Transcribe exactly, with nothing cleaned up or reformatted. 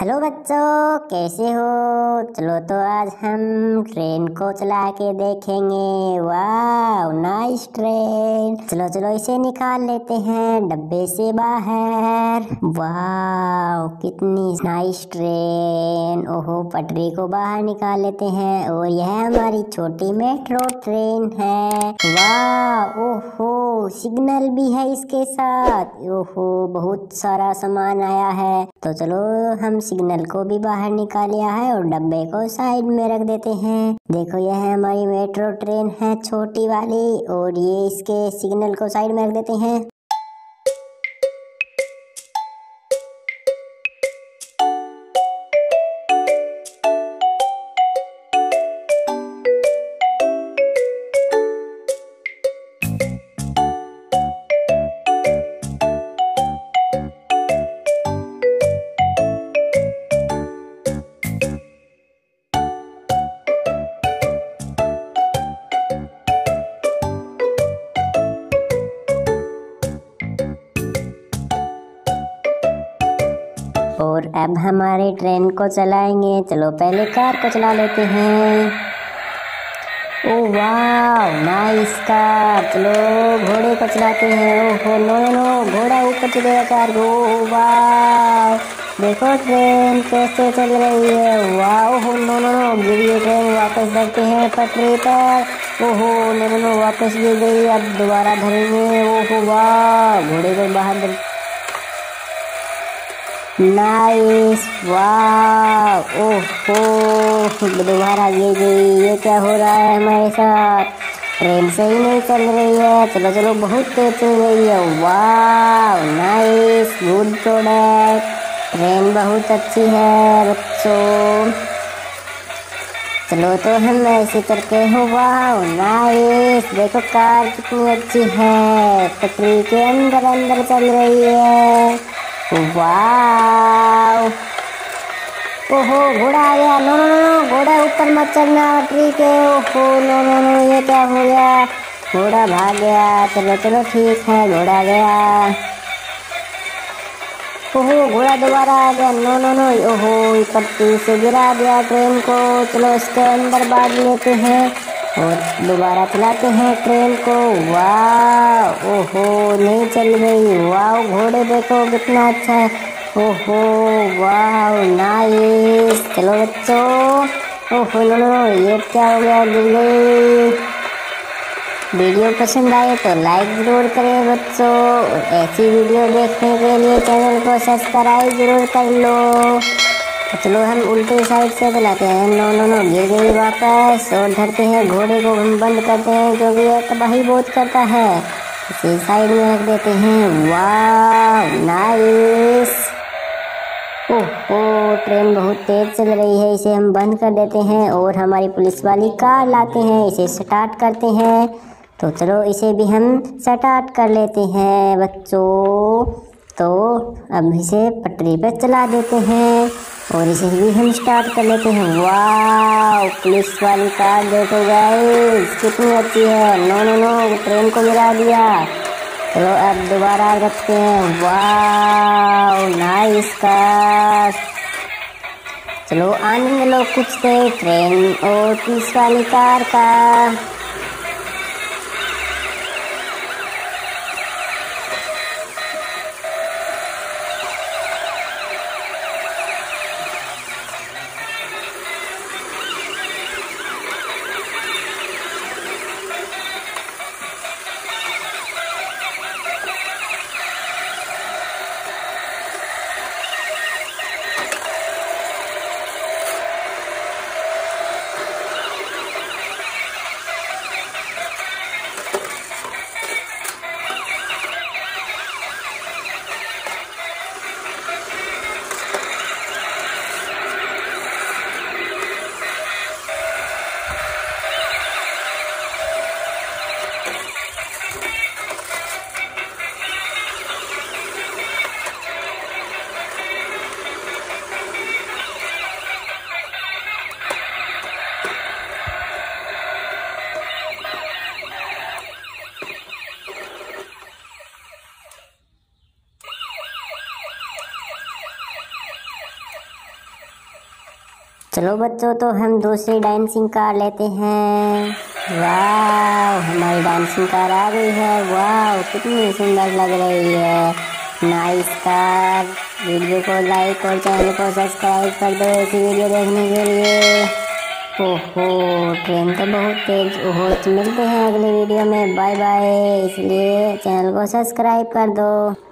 Hello बच्चों, कैसे हो। चलो तो आज हम ट्रेन को चला के देखेंगे। वाह, नाइस ट्रेन। चलो चलो इसे निकाल लेते हैं डब्बे से बाहर। वाह, कितनी नाइस ट्रेन। ओहो, पटरी को बाहर निकाल लेते हैं और यह हमारी छोटी मेट्रो ट्रेन है। वाह, ओहो, सिग्नल भी है इसके साथ। ओहो, बहुत सारा सामान आया है। तो चलो हम सिग्नल को भी बाहर निकाल लिया है और डब्बे को साइड में रख देते हैं। देखो, यह हमारी मेट्रो ट्रेन है छोटी वाली और ये इसके सिग्नल को साइड में रख देते हैं। और अब हमारे ट्रेन को चलाएंगे। चलो पहले कार को चला लेते हैं। ओ वाह, नाइस कार। चलो घोड़े को चलाते हैं। ओहो, नो नो, घोड़ा ऊपर चलेगा कार को। वाह, देखो ट्रेन कैसे चल रही है। वाह, ओहो, नो नो नो, गिर गई ट्रेन। वापस धरते हैं पटरी पर। ओहो, नो नो नो, वापस गिर गई। अब दोबारा धरेंगे। ओहो वाह, घोड़े को बाहर धर। नाइस, वाह, ओहो, दोबारा गिर गई। ये क्या हो रहा है हमारे साथ। ट्रेन सही नहीं चल रही है। चलो चलो, बहुत तेज चल रही है। वाह, नाइस, गुड प्रोडक्ट। ट्रेन बहुत अच्छी है बच्चों। चलो तो हम ऐसे करके हो। वाह, नाइस, देखो कार कितनी अच्छी है। पटरी के अंदर अंदर चल रही है। वाह, ओहो, घोड़ा आ गया। नो नो नो, घोड़ा ऊपर मत चढ़ना ट्री के। ओहो, नो नो नो, ये क्या हो गया। घोड़ा भाग गया। चलो चलो ठीक है, घोड़ा गया। ओहो, घोड़ा दोबारा आ गया। नो नो नो, ओहो, पटरी से गिरा दिया ट्रेन को। चलो इसके अंदर बांध लेते हैं और दोबारा चलाते हैं ट्रेन को। वाह, ओहो, नहीं चल गई। वाह, घोड़े देखो कितना अच्छा है। ओहो, वाह, नाइस। चलो बच्चों, ओहो, नो नो, ये क्या हो गया, गिर गई। वीडियो पसंद आए तो लाइक जरूर करें बच्चों। और ऐसी वीडियो देखने के लिए चैनल को सब्सक्राइब जरूर कर लो। तो चलो हम उल्टे साइड से चलाते हैं। नो नो नो, गिर गई वापस और धरते हैं। घोड़े को हम बंद करते हैं क्योंकि यह तबाही बहुत करता है। इसे साइड में रख देते हैं। वाह, नाइस। ओहो, ट्रेन बहुत तेज चल रही है। इसे हम बंद कर देते हैं और हमारी पुलिस वाली कार लाते हैं। इसे स्टार्ट करते हैं। तो चलो इसे भी हम स्टार्ट कर लेते हैं बच्चों। तो अब इसे पटरी पर चला देते हैं और इसे भी हम स्टार्ट कर लेते हैं। वाह, पुलिस वाली कार देखो गाइस कितनी अच्छी है। नो नो नो, ट्रेन को गिरा दिया। चलो अब दोबारा रखते हैं। वाह, नाइस कार। चलो आनंद लो कुछ से ट्रेन और पुलिस वाली कार का। चलो बच्चों, तो हम दूसरी डांसिंग कार लेते हैं। वाह, हमारी डांसिंग कार आ गई है। वाह, कितनी सुंदर लग रही है। Nice car. वीडियो को लाइक और चैनल को सब्सक्राइब कर दो ऐसी वीडियो देखने के लिए। ओहो, ट्रेन तो बहुत तेज। ओहो, मिलते हैं अगले वीडियो में। Bye bye. इसलिए चैनल को सब्सक्राइब कर दो।